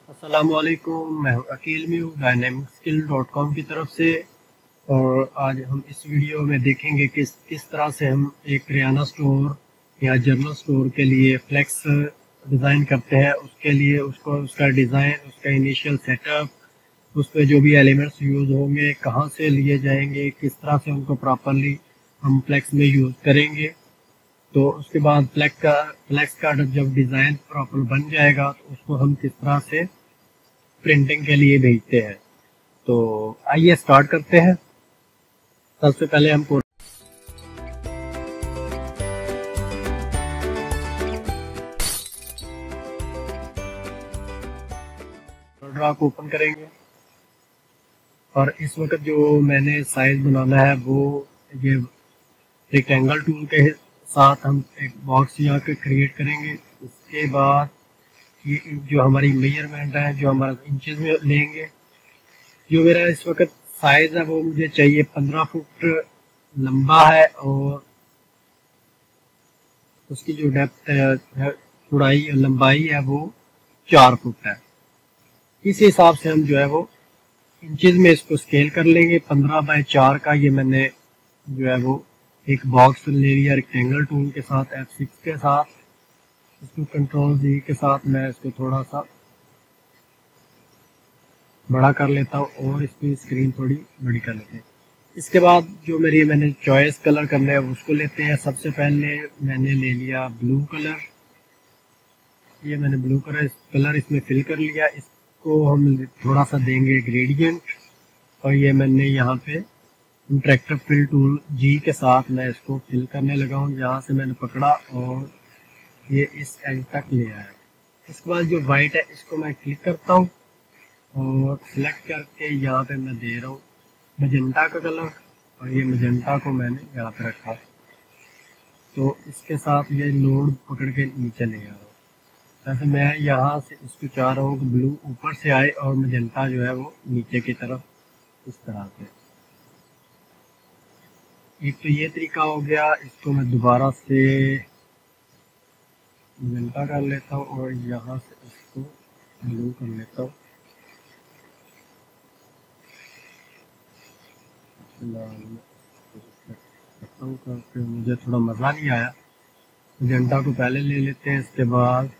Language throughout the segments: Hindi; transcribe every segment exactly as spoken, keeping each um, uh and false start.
अस्सलामुअलैकुम, मैं हूं अकील मी हूँ डायनेमिक स्किल डॉट कॉम की तरफ से। और आज हम इस वीडियो में देखेंगे कि किस किस तरह से हम एक करियाना स्टोर या जनरल स्टोर के लिए फ्लेक्स डिज़ाइन करते हैं। उसके लिए उसको उसका डिज़ाइन, उसका इनिशियल सेटअप, उस पर जो भी एलिमेंट्स यूज़ होंगे, कहाँ से लिए जाएंगे, किस तरह से उनको प्रॉपरली हम फ्लेक्स में यूज़ करेंगे। तो उसके बाद फ्लेक्स का फ्लेक्स का जब डिज़ाइन प्रॉपर बन जाएगा तो उसको हम किस तरह से प्रिंटिंग के लिए भेजते हैं। तो आइए स्टार्ट करते हैं। सबसे पहले हम कोड को ओपन करेंगे और इस वक्त जो मैंने साइज बनाना है वो ये रेक्टेंगल टूल के साथ हम एक बॉक्स यहाँ पे क्रिएट करेंगे। उसके बाद ये जो हमारी मेजरमेंट है, जो हमारा इंचेस में लेंगे, जो मेरा इस वक्त साइज है वो मुझे चाहिए पंद्रह फुट लंबा है और उसकी जो डेप्थ है, चौड़ाई और लंबाई है वो चार फुट है। इस हिसाब से हम जो है वो इंचेस में इसको स्केल कर लेंगे। पंद्रह बाय चार का ये मैंने जो है वो एक बॉक्स ले लिया रेक्टेंगल टूल के साथ, एफ सिक्स के साथ। इसको कंट्रोल जी के साथ मैं इसको थोड़ा सा बड़ा कर लेता हूँ और इसकी स्क्रीन थोड़ी बड़ी कर लेते हैं। इसके बाद जो मेरी मैंने चॉइस कलर करना है उसको लेते हैं। सबसे पहले मैंने ले लिया ब्लू कलर। ये मैंने ब्लू कलर कलर इसमें फिल कर लिया। इसको हम थोड़ा सा देंगे ग्रेडियंट और ये मैंने यहाँ पे इंटरेक्टिव फिल टूल जी के साथ मैं इसको फिल करने लगा हूँ। यहाँ से मैंने पकड़ा और ये इस एंड तक ले आया। इसके बाद जो वाइट है इसको मैं क्लिक करता हूँ और सिलेक्ट करके यहाँ पे मैं दे रहा हूँ मजेंटा का कलर और ये मजेंटा को मैंने यहाँ पे रखा। तो इसके साथ ये लोड पकड़ के नीचे ले आ रहा हूँ। जैसे मैं यहाँ से इसको चाह रहा हूँ कि ब्लू ऊपर से आए और मजेंटा जो है वो नीचे की तरफ इस तरह से। एक तो ये तरीका हो गया। इसको मैं दोबारा से मजेंटा कर लेता हूँ और यहाँ से इसको ब्लू कर लेता हूँ। करके मुझे थोड़ा मज़ा नहीं आया। मजेंटा को पहले ले लेते हैं, इसके बाद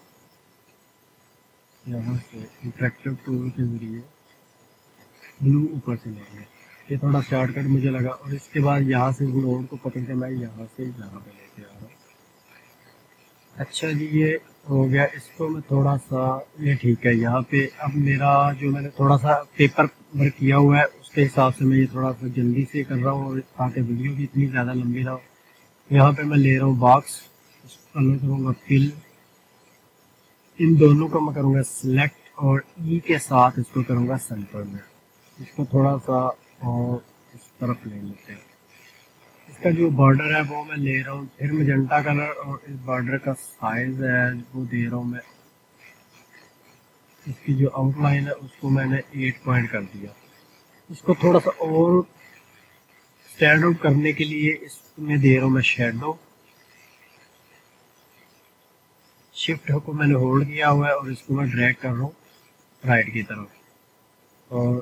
यहाँ से इंटरेक्टिव टूल के ज़रिए ब्लू ऊपर से लेंगे। ये थोड़ा शॉर्टकट मुझे लगा। और इसके बाद यहाँ से नोड को पकड़ के मैं यहाँ से यहाँ पे लेके आ रहा हूँ। अच्छा जी, ये हो गया। इसको मैं थोड़ा सा, ये ठीक है। यहाँ पे अब मेरा जो मैंने थोड़ा सा पेपर वर्क किया हुआ है उसके हिसाब से मैं ये थोड़ा सा जल्दी से कर रहा हूँ और ताकि वीडियो भी इतनी ज़्यादा लंबी ना हो। यहाँ पे मैं ले रहा हूँ बॉक्स, इसको कलर करूँगा फिल। इन दोनों को मैं करूँगा सिलेक्ट और ई के साथ इसको करूँगा सेंटर में। इसको थोड़ा सा और इस तरफ ले लेते हैं। इसका जो बॉर्डर है वो मैं ले रहा हूँ फिर मजेंटा कलर और इस बॉर्डर का साइज है वो दे रहा हूँ मैं। इसकी जो आउटलाइन है उसको मैंने एट पॉइंट कर दिया। इसको थोड़ा सा और स्टैंड आउट करने के लिए इसमें दे रहा हूँ मैं शेडो। शिफ्ट को मैंने होल्ड किया हुआ है और इसको मैं ड्रैग कर रहा हूँ राइट की तरफ और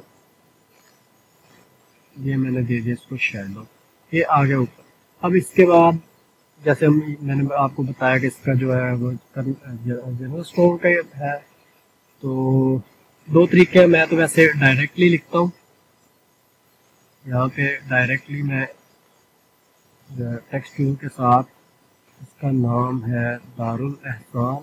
ये मैंने दे दिया इसको शेडो। ये आ गया ऊपर। अब इसके बाद जैसे हम मैंने आपको बताया कि इसका जो है वो जनरल स्टोर का है, तो दो तरीके हैं। मैं तो वैसे डायरेक्टली लिखता हूँ। यहाँ पे डायरेक्टली मैं टेक्स्ट टूल के साथ, इसका नाम है दारुल एहसान।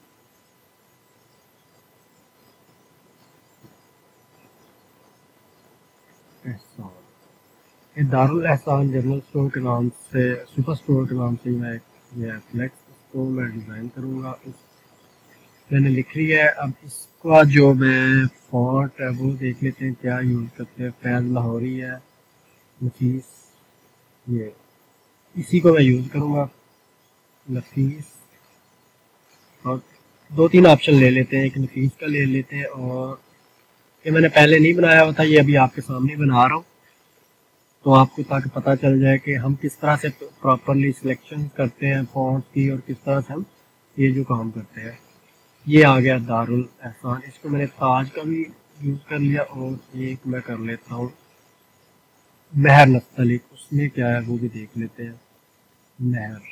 एहसान ये दारुल एहसान जनरल स्टोर के नाम से, सुपर स्टोर के नाम से मैं ये फ्लेक्स इसको मैं डिज़ाइन करूँगा। इस मैंने लिख लिया है। अब इसका जो मैं फॉन्ट है वो देख लेते हैं क्या यूज़ करते हैं। फैज़ लाहौरी है, नफीस, ये इसी को मैं यूज़ करूँगा, नफीस। और दो तीन ऑप्शन ले लेते हैं, एक नफीस का ले लेते हैं और ये मैंने पहले नहीं बनाया हुआ था, ये अभी आपके सामने बना रहा हूँ तो आपको ताकि पता चल जाए कि हम किस तरह से प्रॉपरली सिलेक्शन करते हैं फॉन्ट की और किस तरह से हम ये जो काम करते हैं। ये आ गया दारुल एहसान। इसको मैंने ताज का भी यूज़ कर लिया और एक मैं कर लेता हूँ महर नस्तलिक, उसमें क्या है वो भी देख लेते हैं। महर,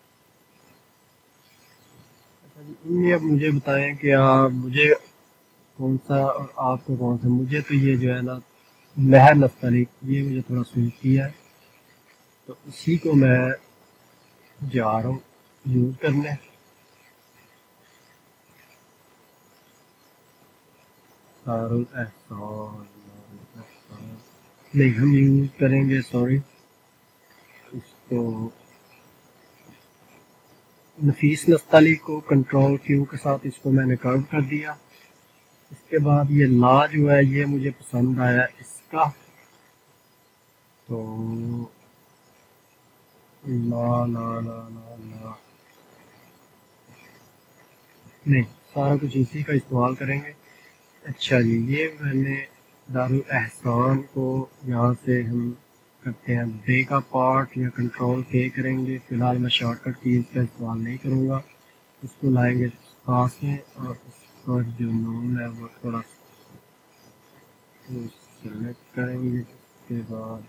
अच्छा जी, ये अब मुझे बताएं कि आप मुझे कौन सा और आपको कौन सा। मुझे तो ये जो है ना महर नस्तलिक, ये मुझे थोड़ा सूट किया है, तो इसी को मैं जा रहा हूँ यूज़ करने। दारुल एहसान, दारुल एहसान नहीं, हम यूज़ करेंगे, सॉरी, इसको नफीस नस्ताली को कंट्रोल क्यू के साथ इसको मैंने कर्व कर दिया। इसके बाद ये ला जो है ये मुझे पसंद आया इसका, तो ला ला ला ला ला नहीं, सारा कुछ इसी का इस्तेमाल करेंगे। अच्छा जी, ये मैंने दारुल एहसान को यहाँ से हम करते हैं बे का पार्ट या कंट्रोल के करेंगे। फिलहाल मैं शॉर्टकट कीज का इस्तेमाल नहीं करूँगा, इसको लाएंगे पास में और इसका जो नून है वो थोड़ा सेलेक्ट करेंगे। इसके बाद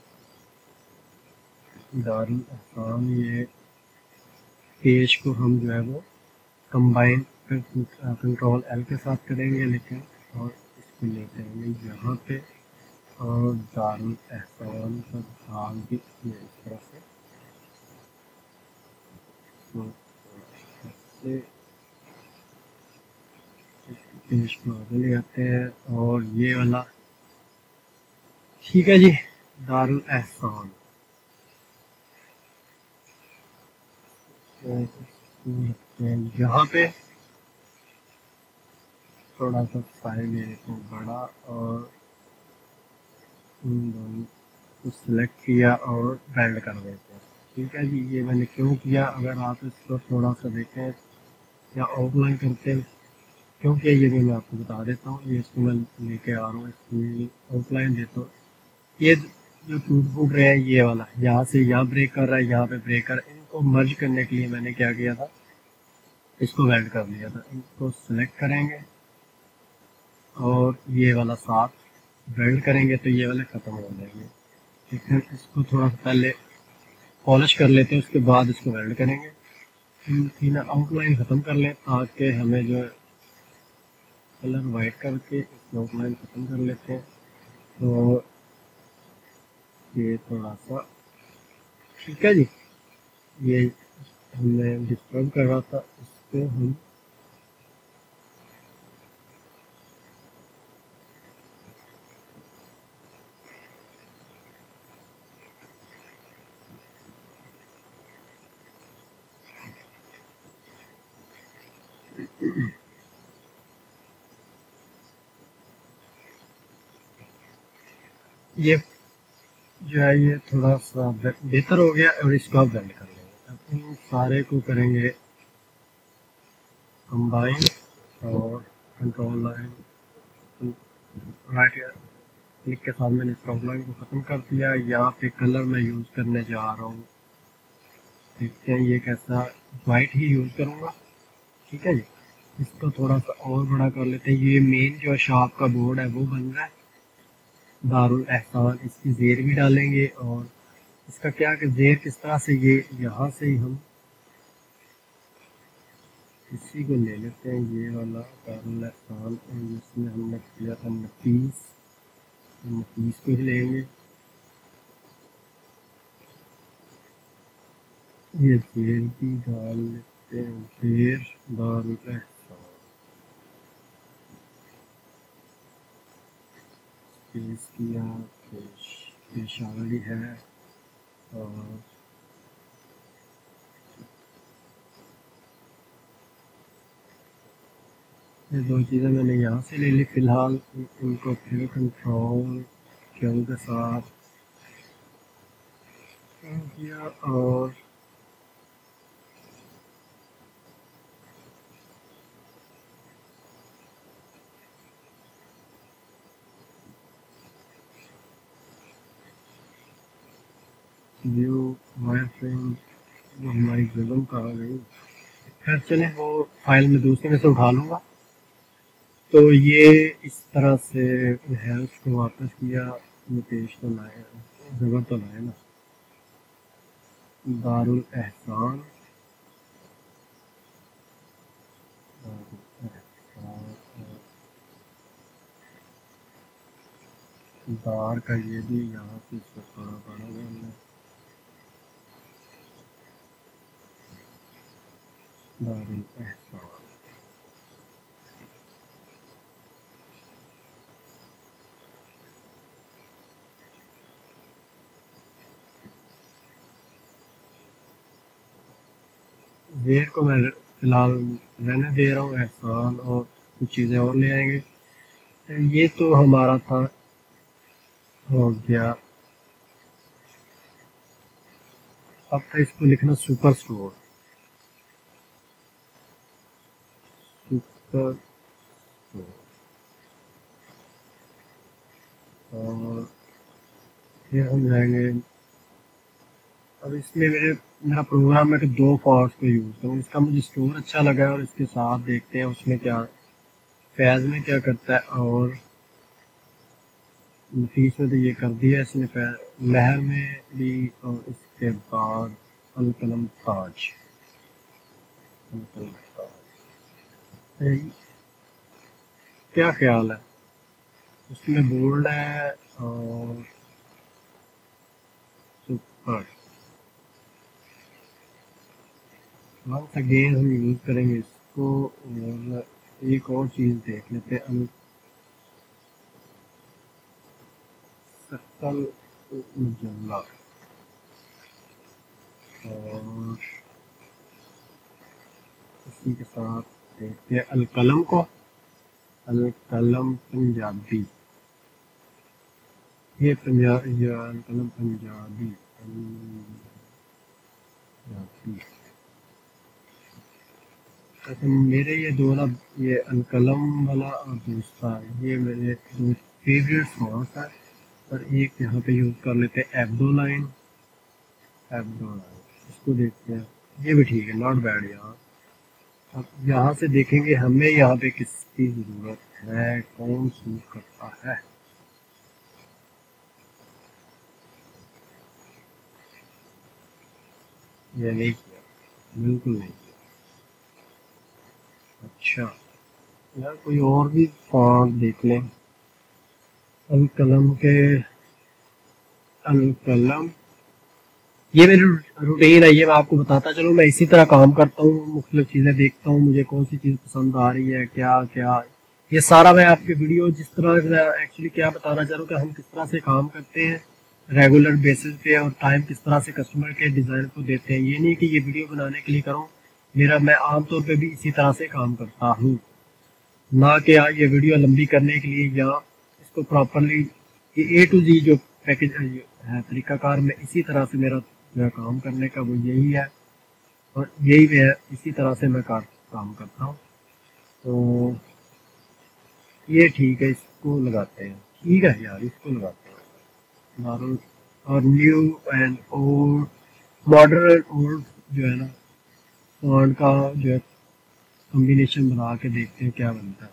दारुल एहसान ये पेज को हम जो है वो कंबाइन कंट्रोल एल के साथ करेंगे, लेकिन और इसको लेते हैं यहाँ पे और दारुल एहसान का भाग भी ये इस तरह से, तो इससे पेज को आगे ले आते हैं और ये वाला ठीक है जी। दारुल एहसान यहाँ पे थोड़ा सा साइज ये देखो बड़ा, और इन दोनों को सिलेक्ट किया और ब्लेंड कर देते हैं। ठीक है जी, ये मैंने क्यों किया, अगर आप इसको थोड़ा सा देखें या ऑफलाइन करते हैं, क्योंकि ये भी मैं आपको बता देता हूँ। ये इसको मैं लेके आ रहा हूँ, इसको ऑफलाइन देता हूँ। ये जो टूट फूट रहे हैं ये वाला, यहाँ से यहाँ ब्रेक कर रहा है, यहाँ पे ब्रेक कर रहा है, इनको मर्ज करने के लिए मैंने क्या किया था, इसको वेल्ड कर लिया था। इनको सेलेक्ट करेंगे और ये वाला साथ वेल्ड करेंगे तो ये वाले ख़त्म हो जाएंगे। लेकिन इसको थोड़ा सा पहले पॉलिश कर लेते हैं, उसके बाद इसको वेल्ड करेंगे। तीन आउटलाइन ख़त्म कर लें ताकि हमें जो कलर वाइट करके इसकी आउटलाइन ख़त्म कर लेते हैं। तो ये थोड़ा सा ठीक है जी, ये हमने डिस्टर्ब कर रहा था, इसको हम ये जो है ये थोड़ा सा बेहतर हो गया और इसको आप ब्लेंड कर लेंगे। अब इन सारे को करेंगे कंबाइन और कंट्रोल लाइन राइट क्लिक के साथ मैंने इस लाइन को ख़त्म कर दिया। यहाँ पे कलर मैं यूज़ करने जा रहा हूँ, देखते हैं ये कैसा, वाइट ही यूज़ करूँगा। ठीक है जी, इसको थोड़ा सा और बड़ा कर लेते हैं। ये मेन जो शार्प का बोर्ड है वो बन रहा है दारुल एहसान, इसकी जेर भी डालेंगे और इसका क्या कि जेर किस तरह से, ये यहाँ से ही हम इसी को ले लेते हैं, ये वाला दारुल एहसान, और जिसमें हमने किया था नफीस, नफीस को ही लेंगे। ये जेर भी डाल लेते हैं, जेर दारुल एहसान पेश किया, पेश पेशावरी है। और ये दो चीज़ें मैंने यहाँ से ले ली फ़िलहाल, इनको फिर कंट्रोल क्यू के साथ किया और व्यू वायर फ्रेम, वो हमारी फिल्म कहाँ गई। खैर चले, वो फाइल में दूसरे में से उठा लूँगा। तो ये इस तरह से है, उसको वापस किया। ये पेज तो लाए, ज़बर तो लाए ना, दारुल एहसान, दारुल एहसान, दार का ये भी यहाँ से इसको थोड़ा बड़ा करना, दारुल एहसान। जेर को मैं फिलहाल रहने दे रहा हूँ, एहसान और कुछ चीज़ें और ले आएंगे। ये तो हमारा था, हो गया। अब था इसको लिखना सुपर स्टोर, सुपर स्टोर। और फिर हम जाएंगे, अब इसमें मेरे मेरा प्रोग्राम है कि दो फॉन्ट्स को यूज़ करूँ। इसका मुझे स्टोर अच्छा लगा है, और इसके साथ देखते हैं उसमें क्या, फैज़ में क्या करता है। और नफीस में तो ये कर दिया इसने, फैज़ लहर में भी। और इसके बाद अलकलम ताज, अलकलम ताज क्या ख्याल है, उसमें बोल्ड है और सुपर। वंस अगेन हम यूज़ करेंगे इसको। और एक और चीज़ देख लेते हैं, सकल मुजल्ला। और इसी के साथ देखते हैं अलकलम को, अलकलम पंजाबी। ये पंजाब, ये अलकलम पंजाबी, पंजाबी। अच्छा, मेरे ये दो ना, ये अलकलम वाला और दूसरा, ये मेरे दो फेवरेट सॉन्ग्स हैं। और एक यहाँ पे यूज़ कर लेते हैं एब्दोलाइन, एब्दोलाइन इसको देखते हैं। ये भी ठीक है, नॉट बैड। यहाँ अब यहाँ से देखेंगे हमें यहाँ पे किसकी ज़रूरत है, कौन सूट करता है। ये नहीं किया, बिल्कुल नहीं किया। अच्छा यार, कोई और भी फॉन्ट देख लें अलकलम के। अलकलम, ये मेरी रूटीन है, ये मैं आपको बताता चलूँ। मैं इसी तरह काम करता हूँ, मुख्तलिफ चीज़ें देखता हूँ, मुझे कौन सी चीज़ पसंद आ रही है, क्या क्या। ये सारा मैं आपके वीडियो, जिस तरह एक्चुअली क्या बताना चाह रहा हूँ कि हम किस तरह से काम करते हैं रेगुलर बेसिस पे, और टाइम किस तरह से कस्टमर के डिज़ाइन को देते हैं। ये नहीं कि ये वीडियो बनाने के लिए करूँ, मेरा मैं आमतौर पर भी इसी तरह से काम करता हूँ, ना कि ये वीडियो लंबी करने के लिए या इसको प्रॉपरली ए टू जी जो पैकेज है तरीकाकार में, इसी तरह से मेरा मेरा काम करने का वो यही है। और यही मैं इसी तरह से मैं कार, काम करता हूँ। तो ये ठीक है, इसको लगाते हैं। ठीक है यार, इसको लगाते हैं मॉडल। और new and old, modern and old जो है ना, फॉन्ट का जो है कॉम्बिनेशन बना के देखते हैं क्या बनता है।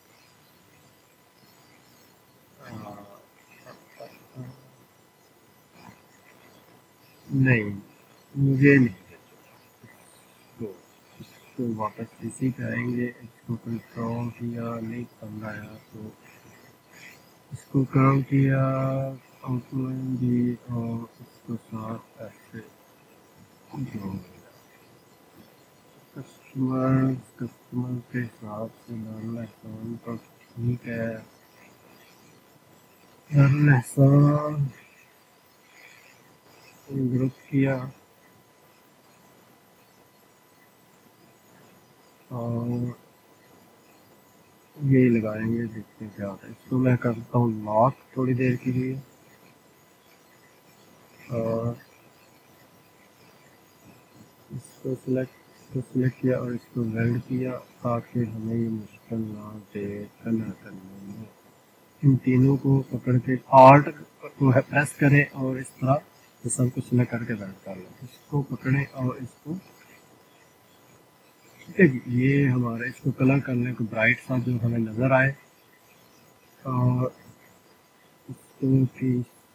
नहीं, मुझे नहीं। तो इसको वापस इसी पे आएंगे, इसको कंट्रोल किया, नहीं पसंद आया तो इसको काम किया, आउटलाइन दी, और इसको साथ ऐसे जोड़ दिया। कस्टमर कस्टमर के हिसाब से डालना एहसान तो ठीक है, डालना एहसान ग्रुप किया। और यही लगाएंगे, देखते हैं क्या होता है। इसको मैं करता हूँ लॉक थोड़ी देर के लिए। और इसको सिलेक्ट इसको सिलेक्ट किया और इसको वेल्ड किया, ताकि हमें ये मुश्किल ना दे कलर करने में। इन तीनों को पकड़ के आल्ट को है प्रेस करें, और इस तरह ये सबको सिलेक्ट करके वेल्ड कर लें। इसको पकड़ें और इसको ठीक है जी। ये हमारा इसको कलर करने को ब्राइट सा जो हमें नज़र आए, और इसको कि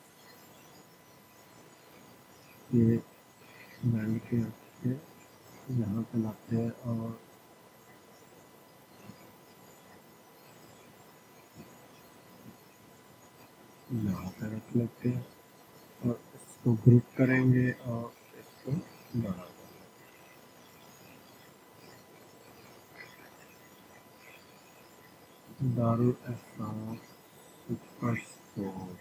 ये बैंड के रखते यहाँ पे लाते हैं और यहाँ पे रख लेते हैं और इसको ग्रुप करेंगे और इसको बड़ा करेंगे। दारुल एहसान सुपर स्टोर।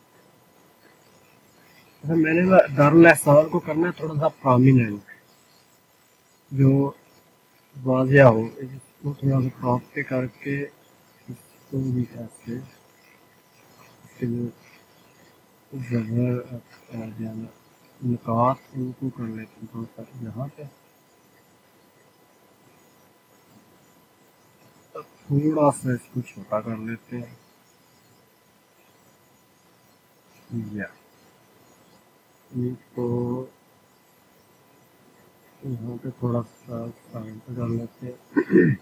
अच्छा, मैंने ना दारुल एहसान को करना है थोड़ा सा प्रोमिनेंट, जो वाजिया हो। इसको थोड़ा सा क्रॉप पे करके इसको भी ऐसे इसके जो जबर आ जाना निकात उनको कर लेते हैं थोड़ा सा यहाँ पे। थोड़ा सा इसको छोटा कर लेते हैं या इनको यहाँ पे थोड़ा सा साइड पे कर लेते हैं।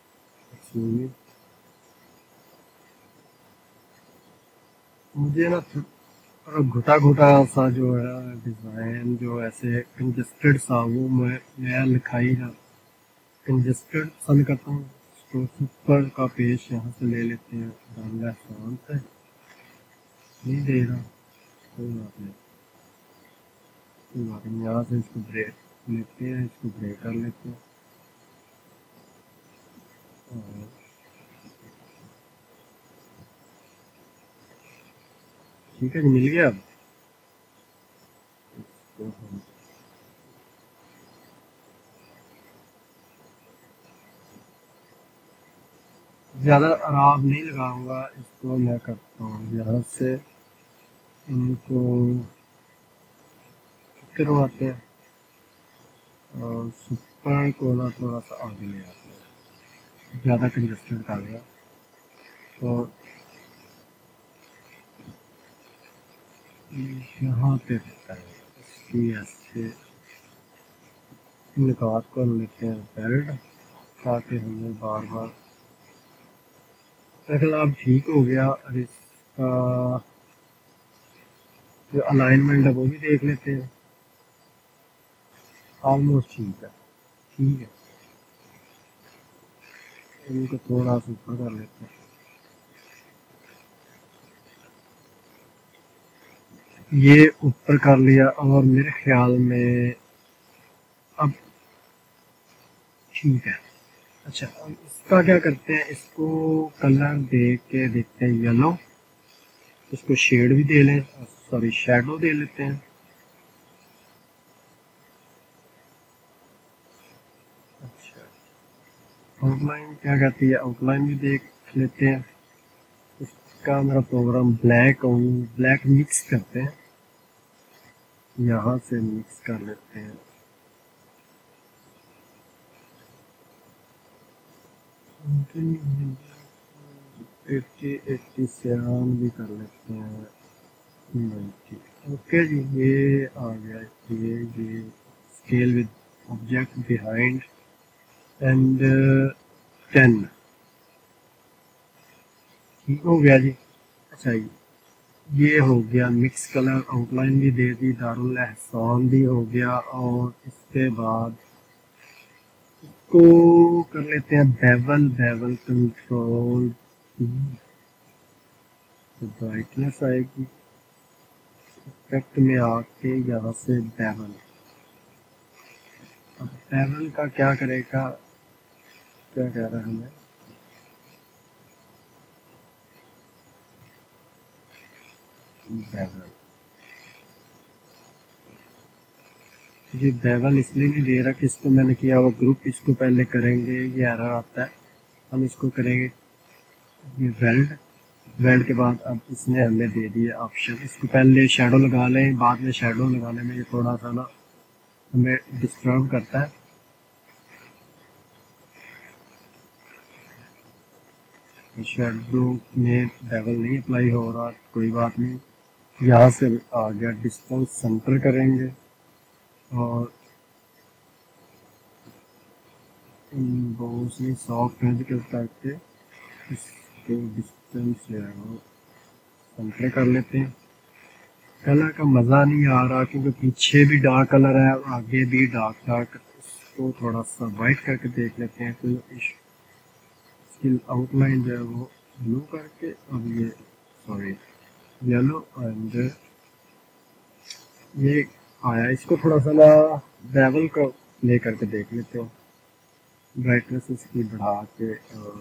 मुझे ना घुटा घुटा सा जो है डिज़ाइन, जो ऐसे कंजस्टेड सा, वो मैं नया लिखाई ना कंजस्टेड पसंद करता हूँ। तो सुपर का पेज यहाँ से ले लेते हैं, डालना आसान से नहीं दे रहा, कोई बात नहीं, कोई बात नहीं। यहाँ से इसको ब्रेक लेते हैं, इसको ब्रेक कर लेते हैं और ठीक है जी, मिल गया। अब इसको हम ज़्यादा आराम नहीं लगाऊंगा, इसको मैं करता हूँ यहाँ से इनको करवाते हैं और सुपर को ना थोड़ा सा आगे ले आते हैं, ज़्यादा कंजस्टेड कर गया तो यहाँ पे रहता है। इसकी ऐसे निकात को लेते हैं बेल्ट, ताकि हमें बार बार अगर अब ठीक हो गया। और इसका जो अलाइनमेंट है वो भी देख लेते हैं, ऑलमोस्ट ठीक है। ठीक है, इनको थोड़ा सा ऊपर कर लेते हैं। ये ऊपर कर लिया और मेरे ख्याल में अब ठीक है। अच्छा, अब इसका क्या करते हैं, इसको कलर दे के देखते हैं येलो, इसको शेड भी दे लें, सॉरी शैडो दे लेते हैं। अच्छा, आउटलाइन क्या कहती है, आउटलाइन भी देख लेते हैं। इसका मेरा प्रोग्राम ब्लैक और ब्लैक मिक्स करते हैं, यहाँ से मिक्स कर लेते हैं। एट्टी एट्टी सेवन भी कर लेते हैं, नाइन्टी। ओके जी, ये आ गया। ये ये scale with object behind and ten, ठीक हो गया जी। अच्छा, ये हो गया मिक्स कलर, आउटलाइन भी दे दी, दारुल एहसान भी हो गया। और इसके बाद को कर लेते हैं बेवल, बेवल कंट्रोल, तो ब्राइटनेस आएगी इफेक्ट में आके यहाँ से बेवल। अब बेवल का क्या करेगा, क्या कह रहा है हमें, बेवल जी। बेवल इसलिए नहीं दे रहा कि इसको मैंने किया हुआ ग्रुप, इसको पहले करेंगे, ये एरर आता है। हम इसको करेंगे ये वेल्ड, वेल्ड के बाद अब इसने हमें दे दिया ऑप्शन, इसको पहले शेडो लगा लें, बाद में शेडो लगाने में ये थोड़ा सा ना हमें डिस्टर्ब करता है। शेडो में बेवल नहीं अप्लाई हो रहा, कोई बात नहीं। यहाँ से आ गया डिस्टेंस सेंटर करेंगे और बहुत ही सॉफ्ट है के करके इसके डिस्टेंस जो है वो सेंटर कर लेते हैं। कलर का मज़ा नहीं आ रहा क्योंकि पीछे भी डार्क कलर है और आगे भी डार्क डार्क। इसको थोड़ा सा वाइट करके देख लेते हैं। तो इसकी आउटलाइन जो है वो ब्लू करके और ये सॉरी येलो एंड ये आया। इसको थोड़ा सा ना बेवल को ले करके देख लेते हैं। ब्राइटनेस इसकी बढ़ा के और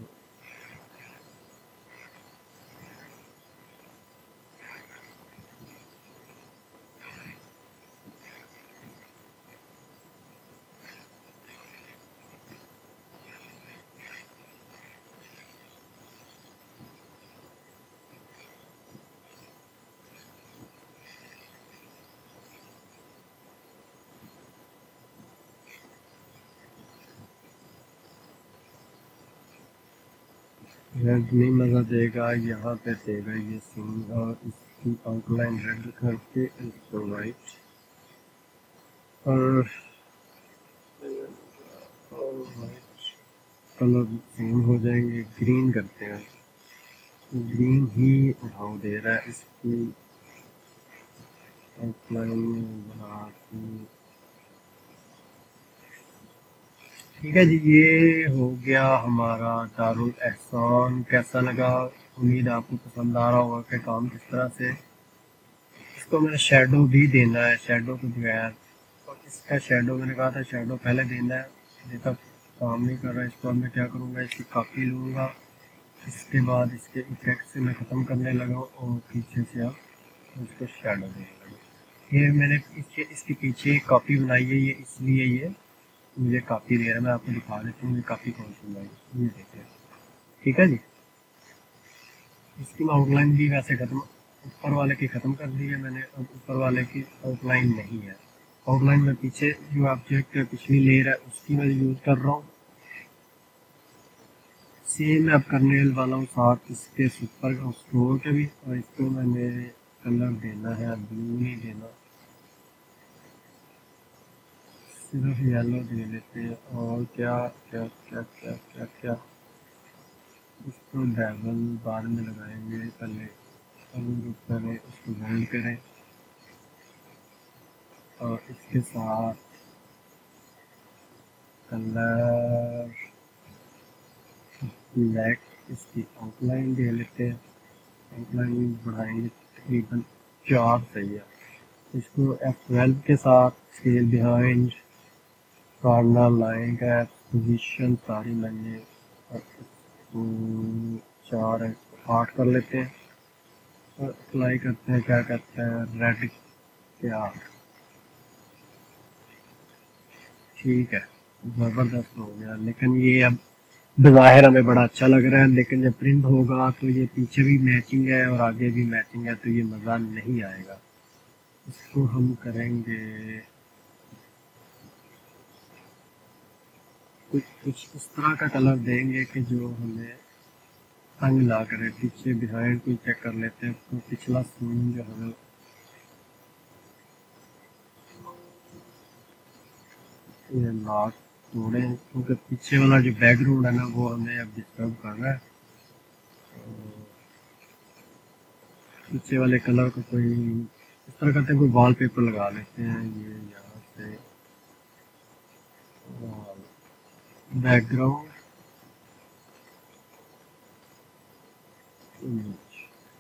रेड नहीं मज़ा देगा, यहाँ पे देगा ये सीन। और इसकी आउटलाइन रेड करके इसको वाइट और कलर सेम हो जाएंगे। ग्रीन करते हैं, ग्रीन ही उठाव दे रहा है इसकी आउटलाइन बना के। ठीक है जी, ये हो गया हमारा दारुल एहसान। कैसा लगा? उम्मीद आपको पसंद आ रहा होगा कि काम किस तरह से। इसको मैंने शेडो भी देना है, शेडो के बगैर और इसका शेडो मैंने कहा था शेडो पहले देना है, देखा काम नहीं कर रहा। इसको अब मैं क्या करूँगा, इसकी कापी लूँगा, इसके बाद इसके इफेक्ट से मैं ख़त्म करने लगा और पीछे से अब इसको शेडो देने लगा। ये मैंने इसके इसके पीछे एक कॉपी बनाई है, ये इसलिए ये मुझे कापी दे रहा है। मैं आपको दिखा देता हूँ ये कापी कौन सी बनाई, ये देखिए। ठीक है जी, इसकी आउटलाइन भी वैसे ख़त्म, ऊपर वाले की ख़त्म कर दी है मैंने। अब ऊपर वाले की आउटलाइन नहीं है। आउटलाइन में पीछे जो ऑब्जेक्ट पिछली लेयर है उसकी मैं यूज़ कर रहा हूँ। सेम मैं अब करने वाला हूँ साथ इसके सुपर स्टोर के भी। और इसको मैंने कलर देना है, ब्लू नहीं देना, सिर्फ येलो दे लेते हैं। और क्या क्या क्या क्या क्या क्या इसको डेवल बाद में लगाएंगे, पहले जो करें उसको होल्ड करें और इसके साथ कलर ब्लैक इसकी आउटलाइन दे लेते हैं। आउटलाइन बढ़ाएंगे तकरीबन चार सही है। इसको एफ ट्वेल्व के साथ स्केल बिहाइंड कॉर्नर लाइन का पोजीशन सारी मैंने चार आठ कर लेते हैं और अप्लाई करते हैं। क्या कहते हैं, रेड क्या, ठीक है, ज़बरदस्त हो गया। लेकिन ये अब बज़ाहिर हमें बड़ा अच्छा लग रहा है, लेकिन जब प्रिंट होगा तो ये पीछे भी मैचिंग है और आगे भी मैचिंग है, तो ये मज़ा नहीं आएगा। इसको हम करेंगे कुछ कुछ इस तरह का कलर देंगे कि जो हमें तंग ना करे। पीछे बिहाइंड को चेक कर लेते हैं, तो पिछला सीन जो हमें ये लास्ट तोड़े, क्योंकि पीछे वाला जो बैकग्राउंड है ना वो हमें अब डिस्टर्ब कर रहा है। तो पीछे वाले कलर को कोई इस तरह करते हैं, कोई वॉलपेपर लगा लेते हैं। ये यहाँ से बैकग्राउंड इमेज,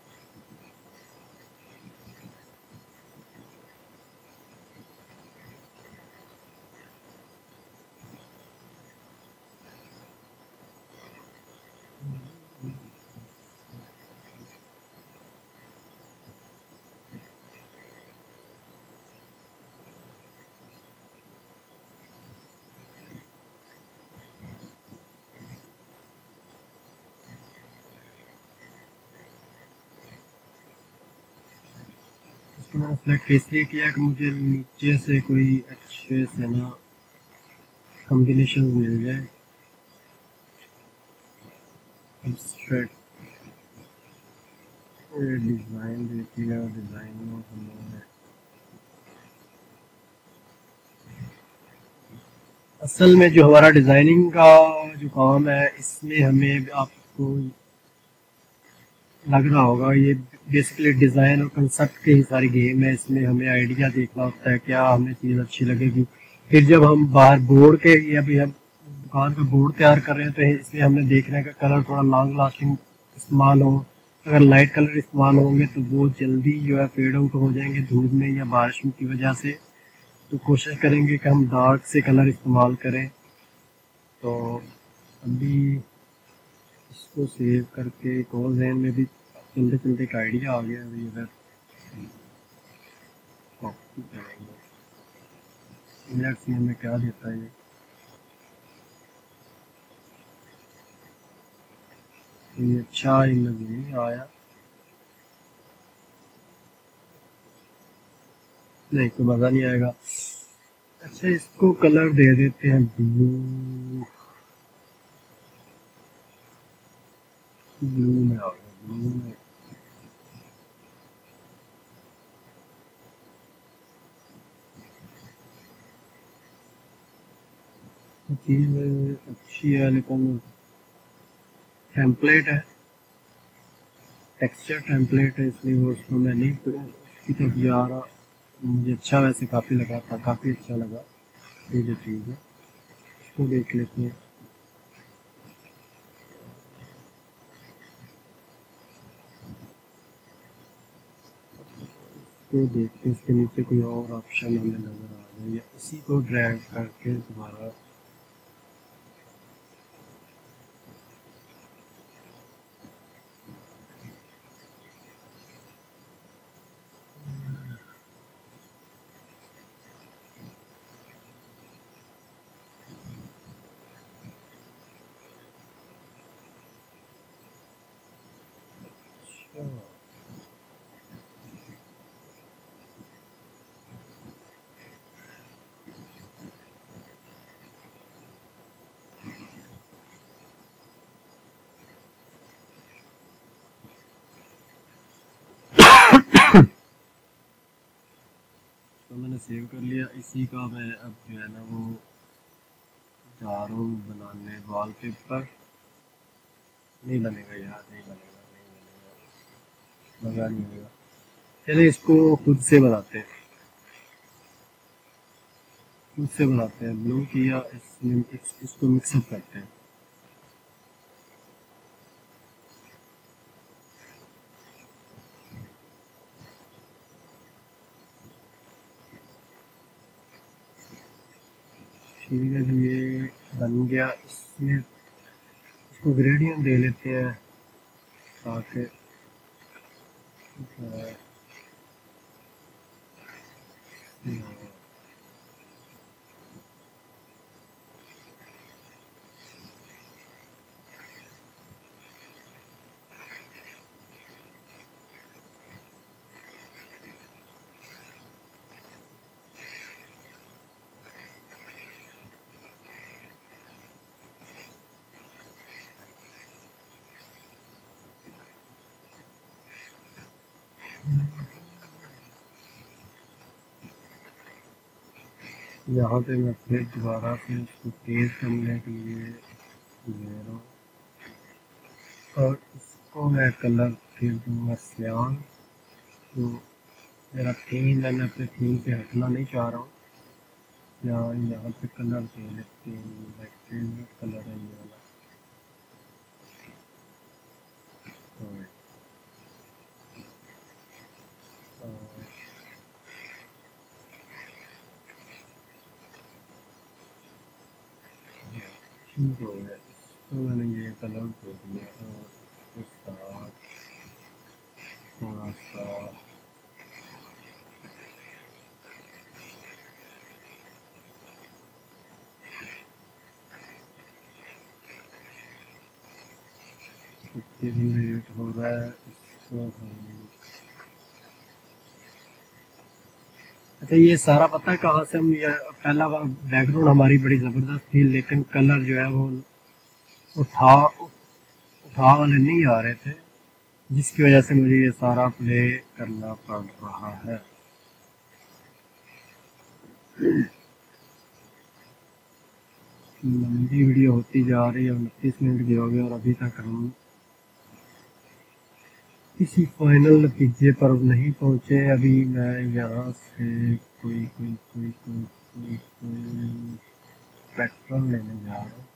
मैंने सेलेक्ट इसलिए किया कि मुझे नीचे से कोई अच्छे से ना कॉम्बिनेशन मिल जाए। एब्स्ट्रैक्ट डिज़ाइन देखिएगा, डिज़ाइन में हमें असल में जो हमारा डिज़ाइनिंग का जो काम है, इसमें हमें आपको लग रहा होगा ये बेसिकली डिज़ाइन और कंसेप्ट की ही सारी गेम है। इसमें हमें आइडिया देखना होता है क्या हमें चीज़ अच्छी लगेगी। फिर जब हम बाहर बोर्ड के या भी हम दुकान का बोर्ड तैयार कर रहे हैं तो इसमें हमने देखना है कि कलर थोड़ा लॉन्ग लास्टिंग इस्तेमाल हो। अगर लाइट कलर इस्तेमाल होंगे तो वो जल्दी जो है फेड आउट हो जाएंगे धूप में या बारिश की वजह से। तो कोशिश करेंगे कि हम डार्क से कलर इस्तेमाल करें। तो अभी इसको सेव करके एक और जहन में भी चलते चलते एक आइडिया आ गया। अभी अगर कॉपी करेंगे लेट्स सी हमें क्या देता है ये। ये अच्छा इमेज नहीं आया, नहीं तो मज़ा नहीं आएगा। अच्छा इसको कलर दे देते हैं ब्लू। ब्लू में आ गया, ब्लू में चीज़ अच्छी है लेकिन टेम्पलेट है, टेक्सचर टेम्पलेट है, इसलिए वो उसको मैं नहीं उसकी तरफ जा रहा। मुझे अच्छा वैसे काफ़ी लगा था, काफ़ी अच्छा लगा ये जो चीज़ है। इसको देख लेते हैं। इसको देखते हैं इसके नीचे कोई और ऑप्शन हमें नज़र आ जाए या इसी को ड्रैग करके दोबारा तो मैंने सेव कर लिया। इसी का मैं अब जो है ना वो जा रहा हूँ बनाने वॉलपेपर। नहीं बनेगा यार, नहीं बनेगा, नहीं बनेगा, मज़ा नहीं आएगा। चलिए इसको खुद से बनाते हैं, खुद से बनाते हैं। ब्लू किया, इसमें इस, इसको मिक्सअप करते हैं। ठीक है जी, ये बन गया। इसमें इसको ग्रेडियंट दे लेते हैं ताकि यहाँ पे मैं फिर दोबारा से इसको तेज करने के लिए ले रहा हूँ और इसको मैं कलर फिर दूँगा सियान। तो मेरा थीम है, मैं अपने थीम पे हटना नहीं चाह रहा हूँ। यहाँ यहाँ पे कलर दे लेते हैं, मेरा फेवरेट कलर है ये वाला। और, और, ठीक हो गया। तो मैंने ये कलर दे दिया और उसके साथ थोड़ा सा रेट हो रहा है इसको हम। अच्छा ये सारा पता है कहाँ से हम, ये पहला बैकग्राउंड हमारी बड़ी ज़बरदस्त थी लेकिन कलर जो है वो उठा उठा वाले नहीं आ रहे थे, जिसकी वजह से मुझे ये सारा प्ले करना पड़ रहा है। लंबी वीडियो होती जा रही है, उनतीस मिनट की हो गई और अभी तक हम किसी फाइनल नतीजे पर नहीं पहुंचे। अभी मैं यहाँ से कोई कोई कोई कोई कोई कोई पेट्रोल लेने जा रहा हूँ।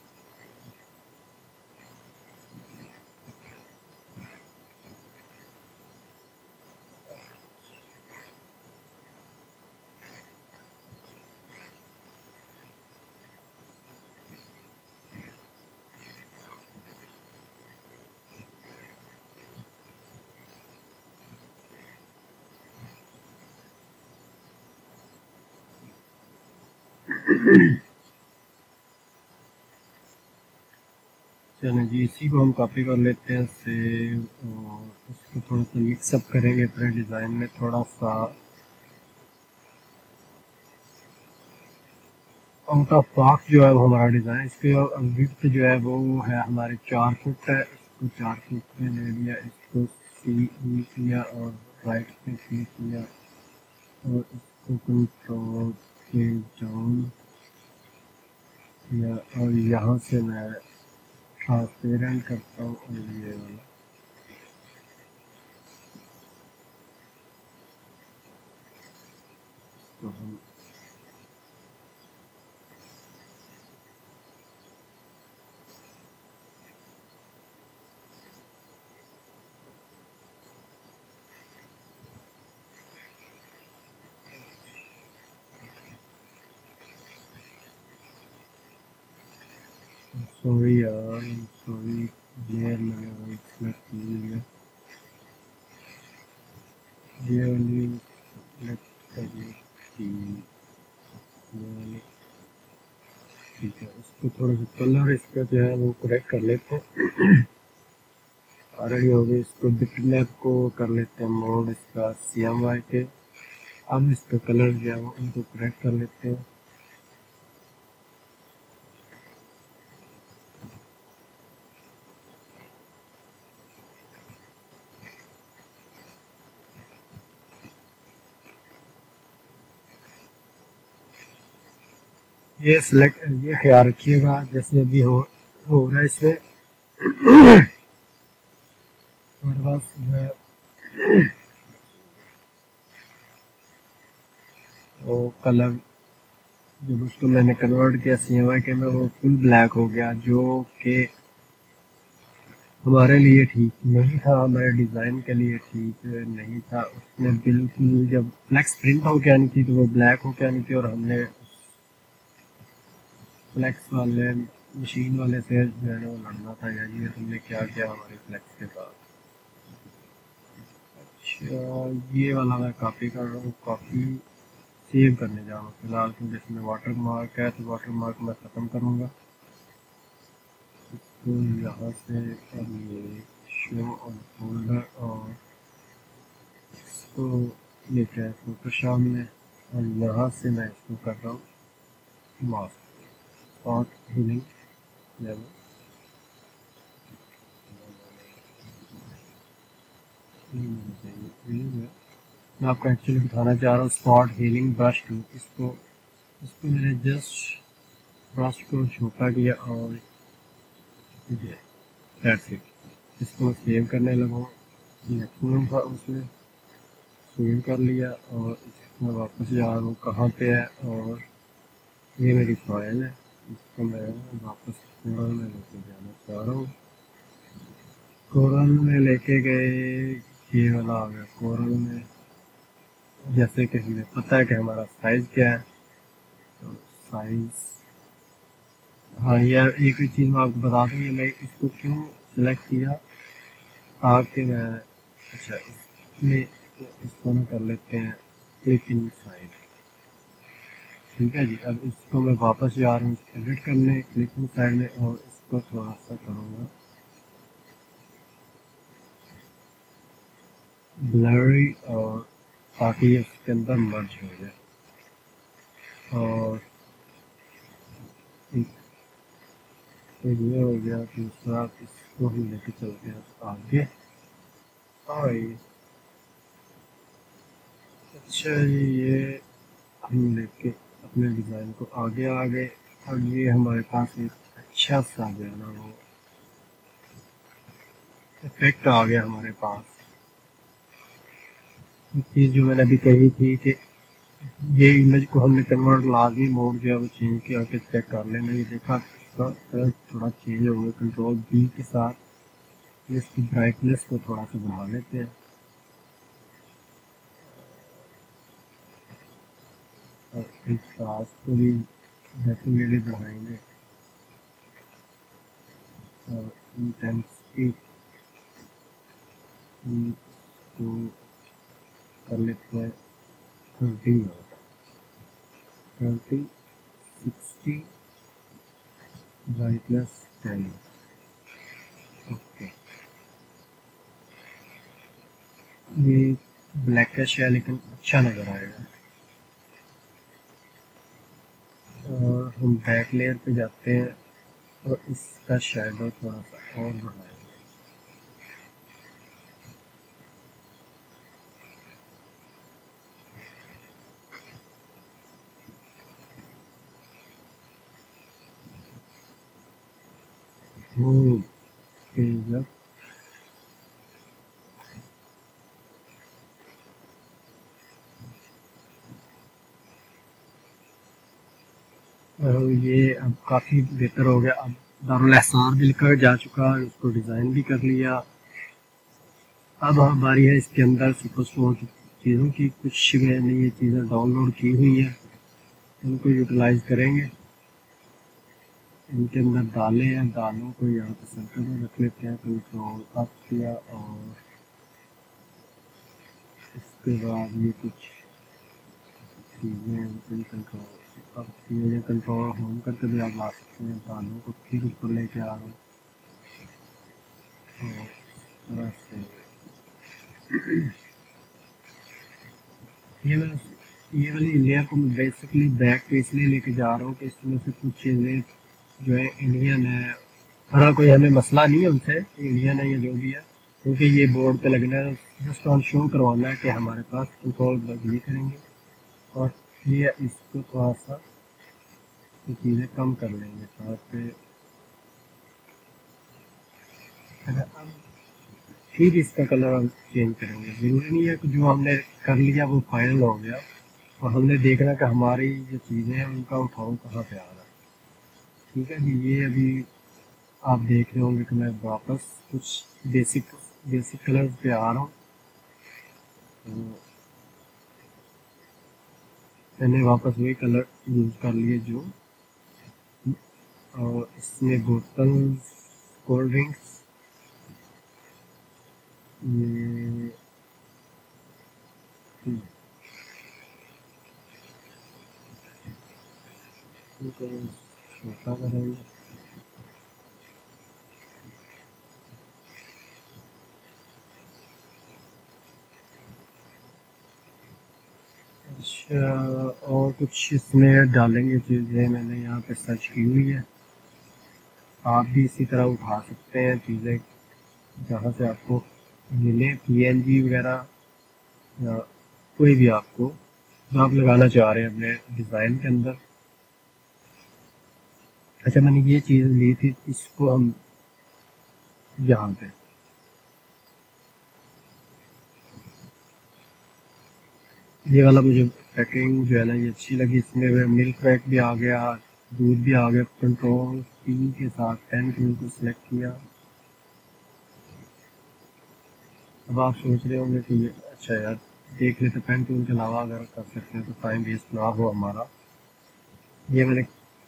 चलो जी, इसी को हम कॉपी कर लेते हैं सेव और उसको थोड़ा सा मिक्सअप करेंगे अपने डिज़ाइन में। थोड़ा सा आउट ऑफ बॉक्स जो है वो हमारा डिज़ाइन, इसके विड्थ जो है वो है हमारे चार फुट है। इसको चार फुट में ले लिया, इसको सी ई किया और राइट पे सी किया और इसको कंट्रोल के डाउन किया और यहाँ से मैं ट्रांसपेरेंट करता हूँ और ये वाला तो हम सॉरी यार, सॉरी ये मैंने वही सेलेक्ट कर लिया, ये वाली सेलेक्ट करिए ठीक है। इसको थोड़ा सा कलर इसका जो है वो करेक्ट कर लेते हैं। ऑलरेडी हो गई। इसको बिटमैप को कर लेते हैं मोड इसका सी एम वाई के। अब इसका कलर जो है वो इनको करेक्ट कर लेते हैं। ये सिलेक्ट, ये ख्याल रखिएगा जैसे अभी हो हो रहा है इसमें हमारे पास जो है वो कलर जब उसको मैंने कन्वर्ट किया सी एम वाई के में वो फुल ब्लैक हो गया, जो कि हमारे लिए ठीक नहीं था, हमारे डिज़ाइन के लिए ठीक नहीं था। उसमें बिल्कुल जब फ्लेक्स प्रिंट होके आनी थी तो वो ब्लैक होके आनी थी और हमने फ्लेक्स वाले मशीन वाले से जो है ना वो लड़ना था। यार ये तुमने क्या किया हमारे फ्लेक्स के साथ। अच्छा, ये वाला मैं कॉपी कर रहा हूँ, कॉपी सेव करने जा रहा हूँ फिलहाल, क्योंकि इसमें वाटर मार्क है तो वाटर मार्क मैं ख़त्म करूँगा। तो यहाँ से अब ये शो और फोल्डर और इसको लेके आए फोटोशॉप में और यहाँ से मैं इसको कर रहा हूँ मास्क स्पॉट हीलिंग लेवल। मैं आपको एक्चुअली दिखाना चाह रहा हूँ स्पॉट हीलिंग ब्रश टू। इसको इसको मैंने जस्ट ब्रश को छोटा किया और दैट्स इट। इसको सेव करने लगा, मैक्सिमम था उसमें सेव कर लिया और इसमें वापस जा रहा हूँ कहाँ पे है और ये मेरी फाइल है। इसको मैं वापस कोरल में लेके जाना चाह रहा हूँ। कोरल में लेके गए, ये वाला आ गया कोरल में। जैसे कि हमें पता है कि हमारा साइज़ क्या है, तो साइज़ हाँ यार एक ही चीज़ मैं आपको बता दूँ, ये मैं इसको क्यों सिलेक्ट किया ताकि मैं अच्छा इसमें इसको ना कर लेते हैं क्लिक इन साइड। ठीक है जी, अब इसको मैं वापस जा रहा हूँ एडिट करने क्लिक इन साइड में और इसको थोड़ा सा करूँगा ब्लरी और ताकि ये इसके अंदर मर्ज हो जाए। और एक तो ये हो गया, दूसरा इसको हम लेके चलते हैं आगे। और अच्छा जी, ये हम लेके अपने डिज़ाइन को आगे आ गए और ये हमारे पास एक अच्छा सा जो है ना वो इफेक्ट आ गया हमारे पास। एक चीज़ जो मैंने अभी कही थी कि ये इमेज को हमने कन्वर्ट लाजमी मोड जो है वो चेंज किया के चेक कर लेना। ये देखा इसका कलर थोड़ा चेंज हो गया। कंट्रोल बी के साथ इसकी ब्राइटनेस को थोड़ा सा बढ़ा लेते हैं और कंट्रास्ट को भी डेफिनेटली बढ़ाएंगे और इंटेंसिटी को कर लेते हैं thirty thirty sixty brightness ten. Okay, ये ब्लैकिश है लेकिन अच्छा नज़र आएगा। और हम बैक लेयर पे जाते हैं और इसका शैडो थोड़ा सा और बढ़ाएंगे। हम्म, जब ये अब काफ़ी बेहतर हो गया। अब दारुल एहसान भी लिखा जा चुका है, उसको डिज़ाइन भी कर लिया। अब हमारी है इसके अंदर सुपर स्टोर की चीज़ों की कुछ मैंने ये चीज़ें डाउनलोड की हुई हैं, उनको यूटिलाइज करेंगे। इनके अंदर दालें हैं, दालों को यहाँ पे सेंटर में रख लेते हैं। कंट्रोल अप किया और इसके बाद ये कुछ चीज़ें कंट्रोल अब चीज़ें कंट्रोल होम करके भी आप ला सकते हैं। दालों को फिर ऊपर लेके आ रहा हूँ और से ये मैं ये वाली लेयर को मैं बेसिकली बैक पे इसलिए लेके जा रहा हूँ कि इसमें से कुछ चीज़ें जो है इंडियन है। हरा कोई हमें मसला नहीं है उनसे, इंडियन है या जो भी है, क्योंकि ये बोर्ड पे लगना है। जस्ट ऑन शो करवाना है कि हमारे पास कंट्रोल ये करेंगे और ये इसको थोड़ा सा ये चीज़ें कम कर लेंगे थोड़ा पे। अब फिर इसका कलर हम चेंज करेंगे। ज़रूरी नहीं है कि जो हमने कर लिया वो फाइनल हो गया, और हमने देखना कि हमारी जो चीज़ें हैं उनका उठाव कहाँ पे आ रहा है। ठीक है जी, ये अभी आप देख रहे होंगे कि मैं वापस कुछ बेसिक बेसिक कलर पे आ रहा हूँ। तो मैंने वापस वही कलर यूज़ कर लिए जो, और इसमें बोतल कोल्ड ड्रिंक्स ये छोटा करेंगे। अच्छा, और कुछ इसमें डालेंगे चीज़ें मैंने यहाँ पे सर्च की हुई है। आप भी इसी तरह उठा सकते हैं चीज़ें जहाँ से आपको मिले, पीएनजी वगैरह या कोई भी आपको जो आप लगाना चाह रहे हैं अपने डिज़ाइन के अंदर। अच्छा, मैंने ये चीज़ ली थी, इसको हम यहाँ पे ये वाला मुझे पैकिंग जो है ना ये अच्छी लगी। इसमें मिल्क पैक भी आ गया, दूध भी आ गया। कंट्रोल पी के साथ पेन टूल को सिलेक्ट किया। अब आप सोच रहे होंगे कि ये अच्छा यार देख लेते पेन टूल के अलावा अगर कर सकते हैं तो टाइम वेस्ट ना हो हमारा। ये मैंने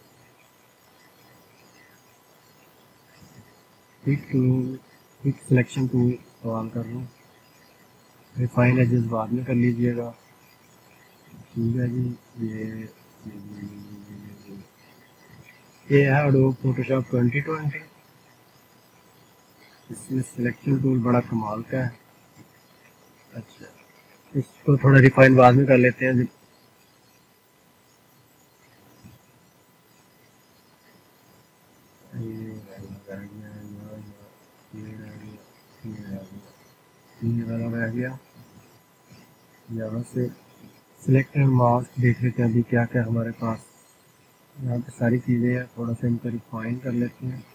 quick tool quick selection tool इस्तेमाल कर रहा हूँ। रिफाइन एजेस बाद में कर लीजिएगा। ठीक है जी, ये ये है एडोब फोटोशॉप ट्वेंटी ट्वेंटी। इसमें सिलेक्शन टूल बड़ा कमाल का है। अच्छा, इसको थोड़ा रिफाइन बाद में कर लेते हैं। ये वाला रह गया। यहाँ से सिलेक्ट एंड मास्क देख लेते हैं अभी क्या क्या हमारे पास यहाँ पे सारी चीज़ें हैं, थोड़ा सा इनको रिफाइन कर लेते हैं।